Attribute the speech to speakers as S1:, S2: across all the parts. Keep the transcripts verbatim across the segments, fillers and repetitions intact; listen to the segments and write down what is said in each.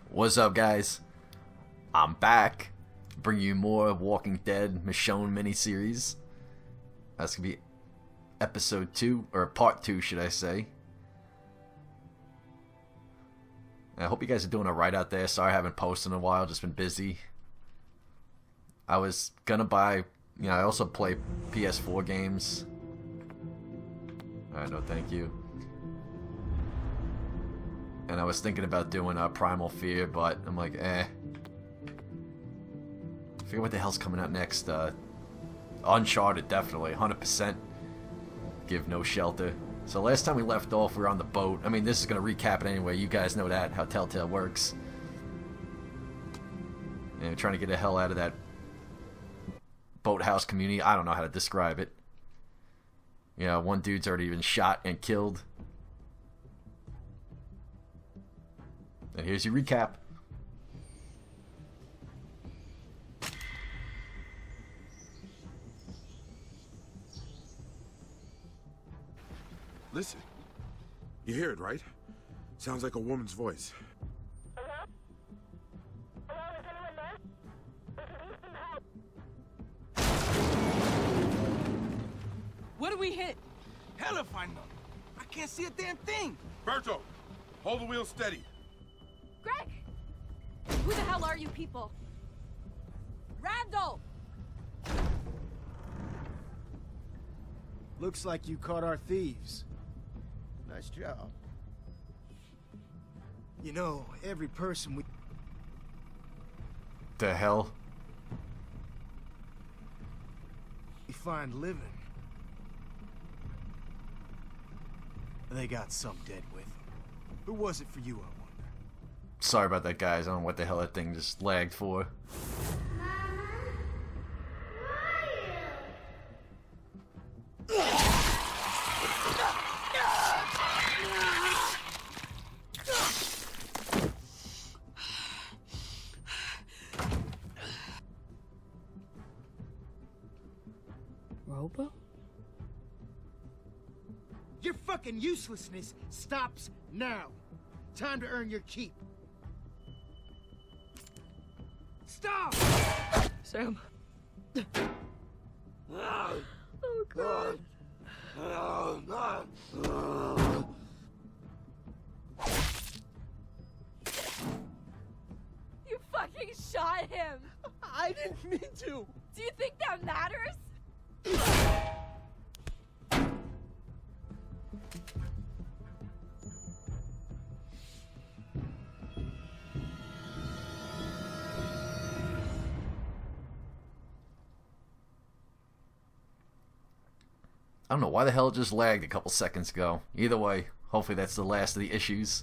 S1: What's up, guys? I'm back, bringing you more Walking Dead Michonne miniseries. That's gonna be episode two, or part two, should I say? I hope you guys are doing alright out there. Sorry I haven't posted in a while, just been busy. I was gonna buy, you know, I also play P S four games. Alright, no thank you. And I was thinking about doing uh, Primal Fear, but I'm like, eh. I forget what the hell's coming out next. Uh, Uncharted, definitely, one hundred percent. Give no shelter. So last time we left off, we were on the boat. I mean, this is going to recap it anyway. You guys know that, how Telltale works. And trying to get the hell out of that boathouse community. I don't know how to describe it. Yeah, one dude's already been shot and killed. And here's your recap.
S2: Listen. You hear it, right? Sounds like a woman's voice.
S3: Hello? Hello, is anyone there? We could use some help.
S4: What do we hit?
S5: Hell if I know. I can't see a damn thing.
S2: Berto, hold the wheel steady.
S4: Greg! Who the hell are you people? Randall!
S6: Looks like you caught our thieves. Nice job. You know, every person we...
S1: The hell?
S6: we find living, they got some dead with them. Who was it for you, I wonder?
S1: Sorry about that, guys. I don't know what the hell that thing just lagged for.
S4: Robo?
S6: Your fucking uselessness stops now. Time to earn your keep. Stop!
S4: Sam. Oh, God. You fucking shot him!
S6: I didn't mean to!
S4: Do you think that matters?
S1: I don't know why the hell it just lagged a couple seconds ago. Either way, hopefully that's the last of the issues.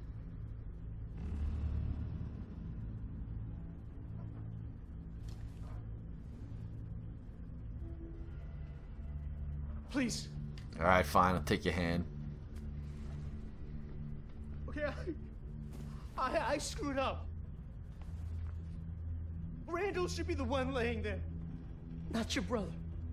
S6: Please.
S1: Alright, fine, I'll take your hand.
S6: Okay, I, I, I screwed up. Randall should be the one laying there, not your brother.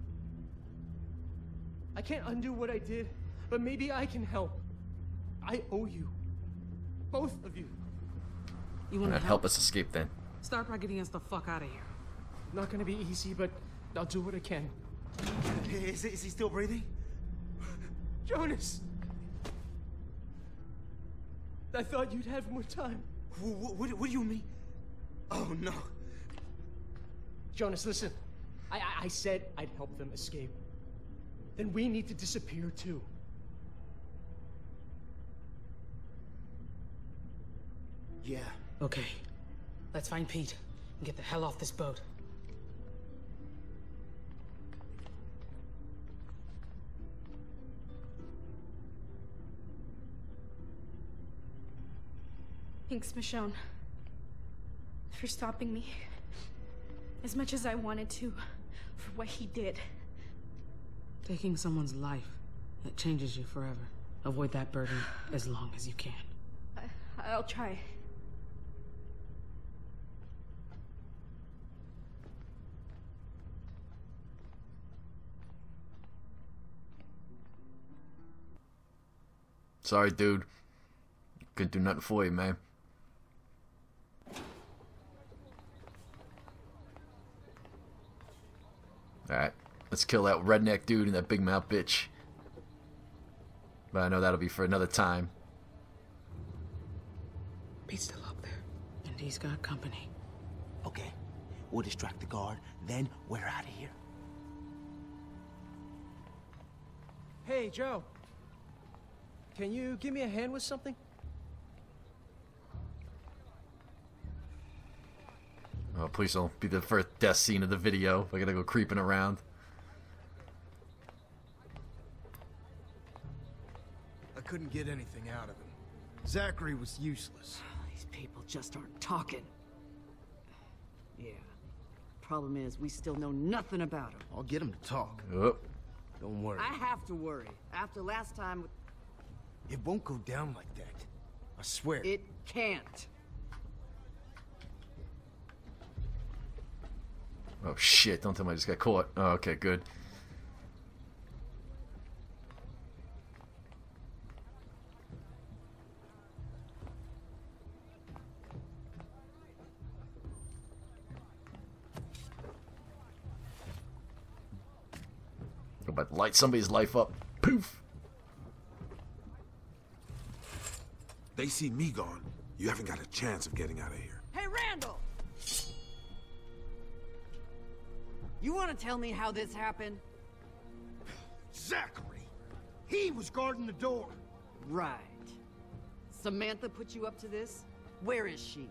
S6: I can't undo what I did, but maybe I can help. I owe you. Both of you.
S4: You want to
S1: Alright, help us escape then.
S4: Start by getting us the fuck out of here.
S6: Not gonna be easy, but I'll do what I can.
S5: Is, is he still breathing?
S6: Jonas! I thought you'd have more time.
S5: What, what, what do you mean? Oh, no.
S6: Jonas, listen. I, I, I said I'd help them escape. Then we need to disappear too. Yeah.
S4: Okay. Let's find Pete and get the hell off this boat.
S7: Thanks, Michonne, for stopping me. As much as I wanted to, for what he did.
S4: Taking someone's life, it changes you forever. Avoid that burden as long as you can.
S7: I, I'll try.
S1: Sorry, dude. Couldn't do nothing for you, man. Alright, let's kill that redneck dude and that big mouth bitch. But I know that'll be for another time.
S4: Pete's still up there. And he's got company.
S5: Okay, we'll distract the guard, then we're out of here.
S6: Hey, Joe. Can you give me a hand with something?
S1: Oh, please don't be the first death scene of the video. I gotta go creeping around.
S8: I couldn't get anything out of him. Zachary was useless.
S9: These people just aren't talking. Yeah. Problem is, we still know nothing about him.
S8: I'll get him to talk.
S1: Oh.
S8: Don't worry.
S9: I have to worry. After last time...
S8: It won't go down like that. I swear.
S9: It can't.
S1: Oh shit, don't tell me I just got caught. Oh, okay, good. I'm about to light somebody's life up. Poof!
S2: They see me gone. You haven't got a chance of getting out of here.
S9: Hey, Randall! You want to tell me how this happened?
S8: Zachary! He was guarding the door.
S9: Right. Samantha put you up to this? Where is she?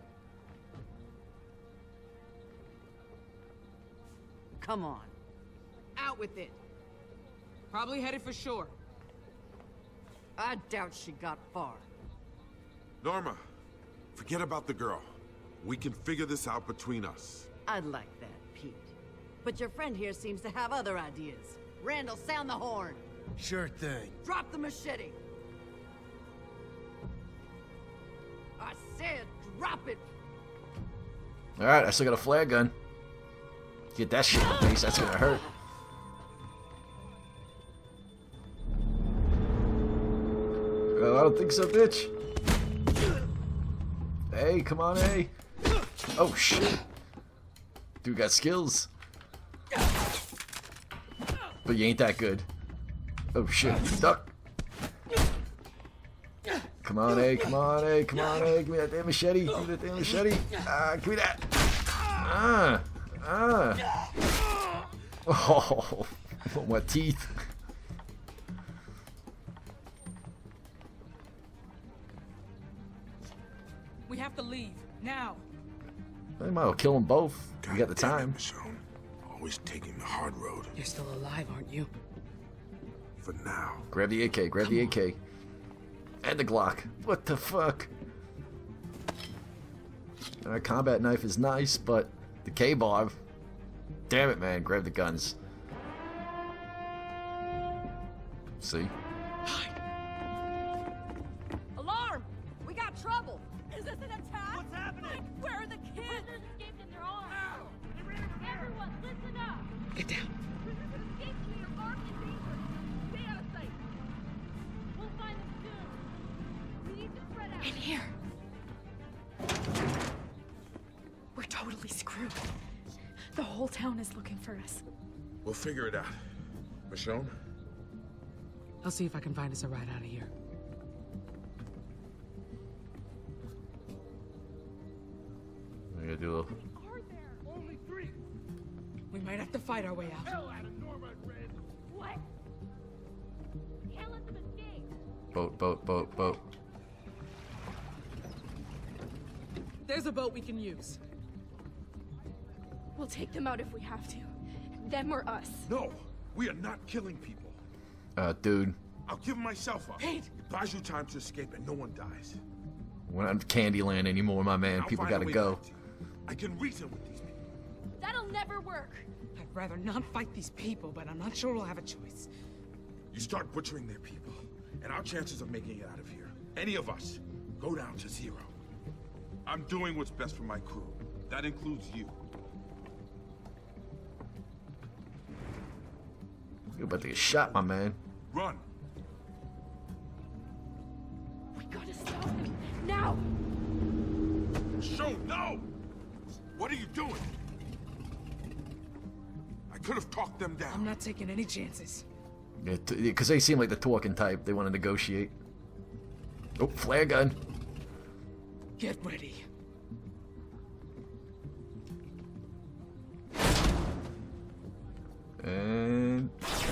S9: Come on. Out with it.
S4: Probably headed for shore.
S9: I doubt she got far.
S2: Norma, forget about the girl. We can figure this out between us.
S9: I'd like that, Pete. But your friend here seems to have other ideas. Randall, sound the horn.
S8: Sure thing.
S9: Drop the machete. I said drop it.
S1: Alright, I still got a flare gun. Get that shit in the face, that's gonna hurt. Oh, I don't think so, bitch. Hey, come on, hey. Oh, shit. Dude got skills. But you ain't that good. Oh, shit. Duck. Come on, hey, come on, hey, come on, hey. Give me that damn machete. Give me that damn machete. Ah, give me that. Ah. Ah. Oh, my teeth.
S4: We have to leave. Now.
S1: I might well kill them both. We got the
S2: damn
S1: time.
S2: it, Michonne. Always taking the hard road.
S4: You're still alive, aren't you?
S2: For now.
S1: Grab the A K, grab the A K. And the Glock. What the fuck? Our combat knife is nice, but the K-bar. Damn it, man. Grab the guns. See?
S7: Alarm! We got trouble! Is this an attack? What's happening? Where are the kids? Prisoners escaped in their arms. Everyone, listen up!
S4: Get down.
S7: Prisoners escaped and they are armed and dangerous. Stay out of sight. We'll find them soon. We need to spread out.
S10: In here. We're totally screwed. The whole town is looking for us.
S2: We'll figure it out. Michonne?
S4: I'll see if I can find us a ride out of here.
S1: I gotta do a little...
S5: Only three.
S4: We might have to fight our way out.
S5: Hell out of Norma and Red.
S7: What? We can't let them escape.
S1: Boat, boat, boat, boat.
S4: There's a boat we can use.
S10: We'll take them out if we have to. Them or us.
S2: No, we are not killing people.
S1: Uh, dude.
S2: I'll give myself up.
S4: Hey.
S2: It buys you time to escape and no one dies.
S1: We're not in Candyland anymore, my man.
S2: I'll
S1: People
S2: find a
S1: gotta
S2: way
S1: go.
S2: back to you. I can reason with these people.
S7: That'll never work.
S4: I'd rather not fight these people, but I'm not sure we'll have a choice.
S2: You start butchering their people, and our chances of making it out of here, any of us, go down to zero. I'm doing what's best for my crew. That includes you.
S1: You're about to get shot, my man.
S2: Run.
S10: We gotta stop them. Now!
S2: Show no! What are you doing? I could have talked them down.
S4: I'm not taking any chances.
S1: Yeah, because they seem like the talking type. They want to negotiate. Oh, flare gun.
S4: Get ready.
S1: And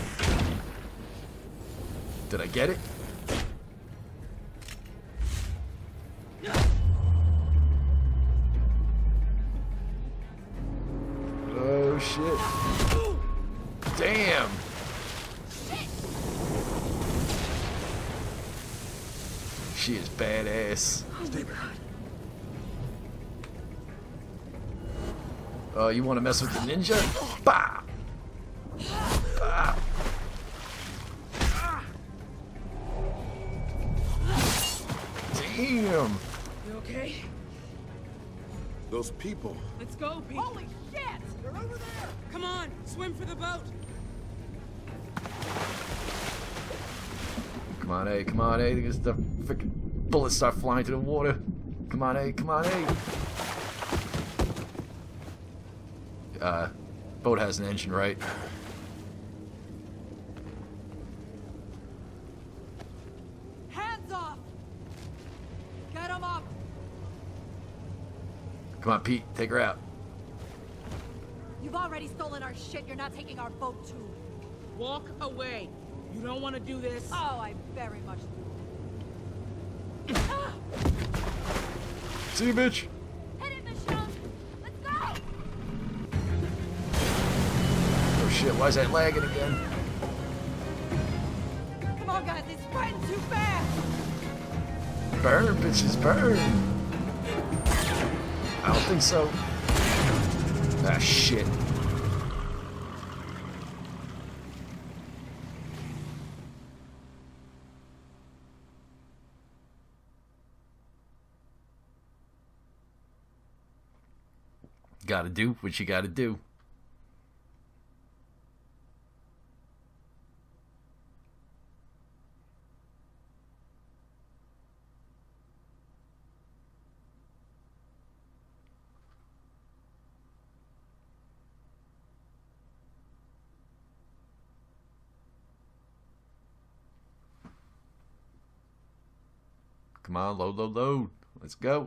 S1: did I get it? Oh shit. Damn. She is badass.
S2: Stay behind.
S1: Oh, you want to mess with the ninja? Bah! Bah! Damn!
S4: You okay?
S2: Those people.
S4: Let's go, Pete.
S7: Holy shit!
S4: They're over there! Come on, swim for the boat!
S1: Come on, A, come on, A. Because the freaking bullets start flying to the water. Come on, A, come on, A. Uh, boat has an engine, right?
S7: Hands off! Get him up!
S1: Come on, Pete, take her out.
S7: You've already stolen our shit. You're not taking our boat too.
S4: Walk away. You don't want to do this.
S7: Oh, I very much do.
S1: See you, bitch.
S7: Hit it, Michonne! Let's go!
S1: Oh shit, why is that lagging again?
S7: Come on, guys, it's spreading too fast!
S1: Burn, bitches, burn. I don't think so. Ah, shit. Gotta do what you gotta do. Come on, load, load, load. Let's go.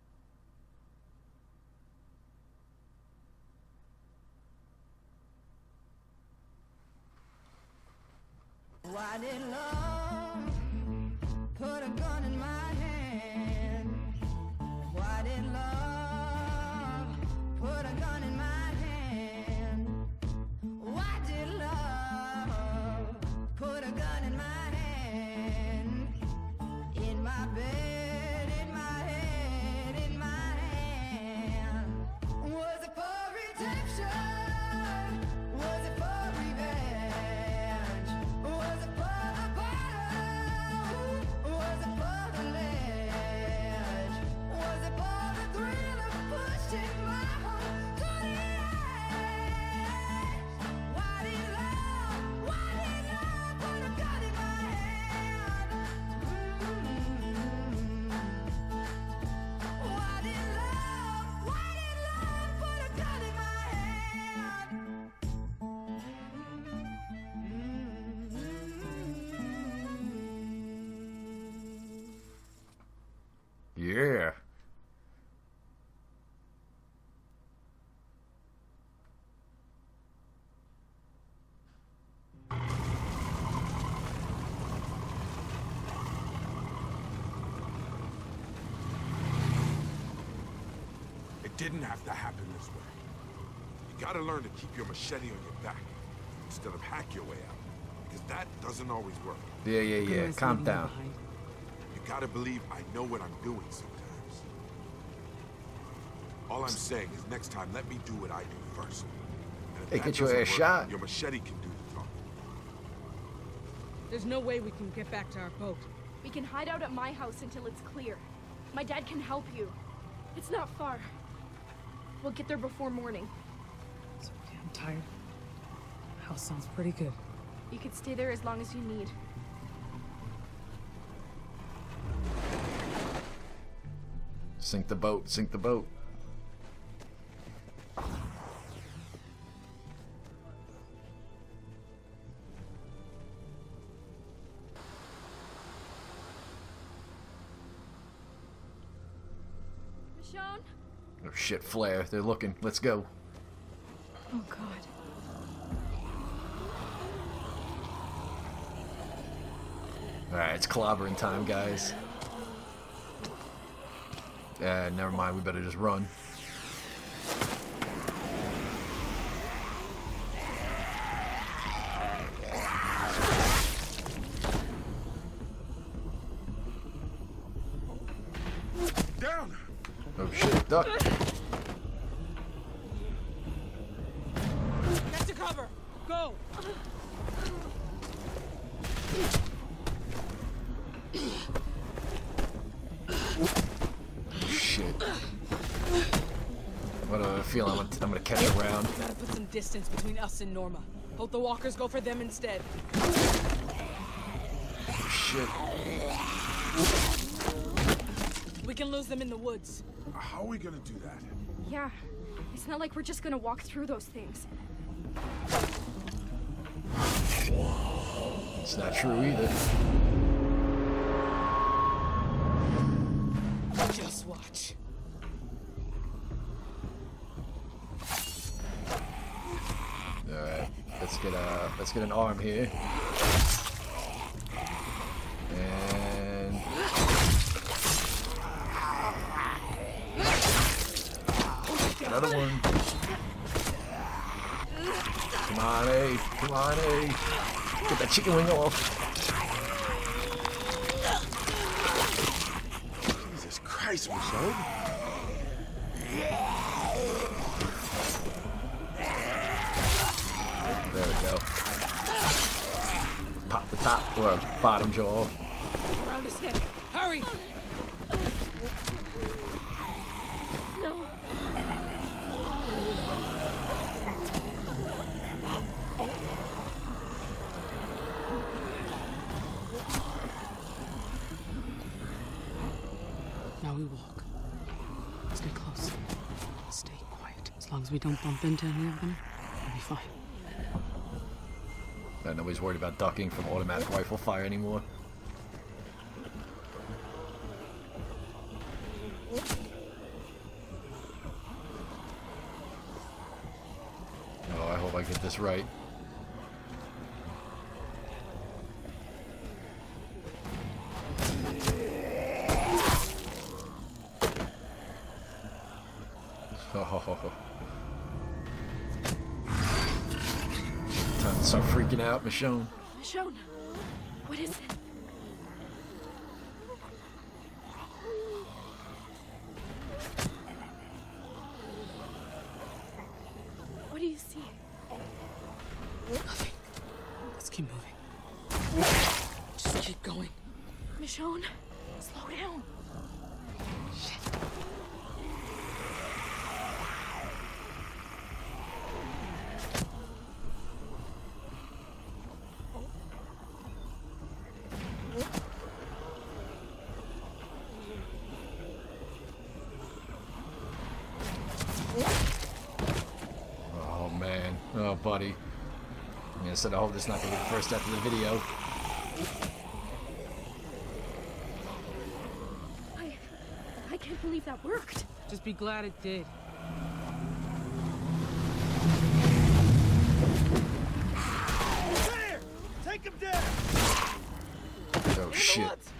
S11: Why did love put a gun in my hand? Why did love put a gun in my hand? Why did love put a gun in my hand? In my bed, in my head, in my hand. Was it for redemption? Was it for revenge? Was it for the bottom? Was it for the ledge? Was it for the thrill of pushing my heart to the edge? Why did love, why did love put a gun in my hand? Why did love, why did love put a gun in my hand?
S1: Yeah.
S2: It didn't have to happen this way. You gotta learn to keep your machete on your back instead of hack your way out, because that doesn't always work.
S1: Yeah, yeah, yeah.
S4: Goodness,
S1: Calm
S4: leaving you
S1: down.
S4: behind.
S2: You gotta believe I know what I'm doing sometimes. All I'm saying is next time, let me do what I do first. And if
S1: Hey,
S2: that
S1: get your
S2: doesn't
S1: ass
S2: work,
S1: shot.
S2: Your machete can do the talking.
S4: There's no way we can get back to our boat.
S10: We can hide out at my house until it's clear. My dad can help you. It's not far. We'll get there before morning.
S4: It's okay, I'm tired. House sounds pretty good.
S10: You could stay there as long as you need.
S1: Sink the boat, sink the boat.
S10: Michonne?
S1: Oh shit, flare. They're looking. Let's go.
S10: Oh god.
S1: Alright, it's clobbering time, guys. Uh, never mind, we better just run.
S2: Down!
S1: Oh shit, duck!
S6: Get to cover! Go!
S1: Shit. What do I feel? I'm gonna, I'm gonna catch a round.
S4: Gotta put some distance between us and Norma. Hope the walkers go for them instead.
S1: Shit.
S4: We can lose them in the woods.
S2: How are we gonna do that?
S10: Yeah. It's not like we're just gonna walk through those things.
S1: It's not true either.
S4: Just watch.
S1: Alright, let's get a let's get an arm here. And another one. Come on, A. Come on, A. Get that chicken wing off.
S2: Jesus Christ, Michonne.
S1: There we go. Pop the top or bottom jaw off.
S4: Around his neck. Hurry!
S10: No.
S4: Now we walk. Let's get close. Stay quiet. As long as we don't bump into any of them, we'll be fine.
S1: Uh, nobody's worried about ducking from automatic rifle fire anymore. Oh, I hope I get this right. Oh. Time to start freaking out, Michonne.
S10: Michonne, what is it? What do you see?
S4: Nothing. Let's keep moving. Just keep going.
S10: Michonne, slow down.
S4: Shit.
S1: Oh man. Oh buddy. I mean, I said I hope this is not gonna be the first death of the video.
S10: I... I can't believe that worked.
S4: Just be glad it did.
S5: There! Take him down!
S1: Oh shit.